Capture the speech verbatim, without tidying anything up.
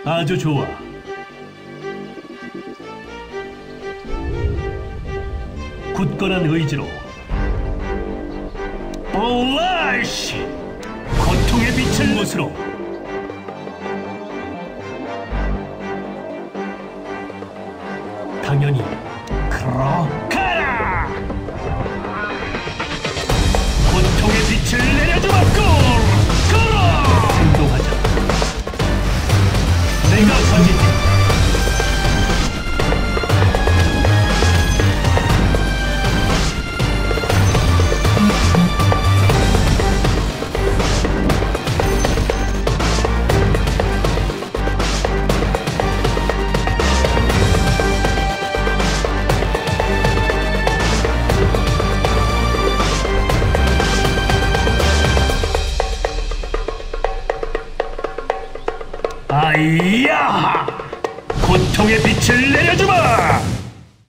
아주 좋아. 굳건한 의지로. 올라이씨! 고통의 빛을 곳으로. 당연히 그렇가라! 고통의 빛을 내려주마 꿀! 걸어! 행동하자. 내가 선지지. 아이야! 고통의 빛을 내려주마!